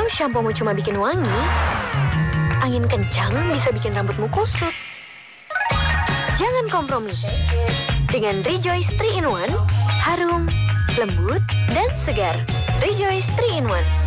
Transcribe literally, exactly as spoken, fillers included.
Kalau shampoomu cuma bikin wangi, angin kencang bisa bikin rambutmu kusut. Jangan kompromi. Dengan Rejoice three in one, harum, lembut, dan segar. Rejoice three in one.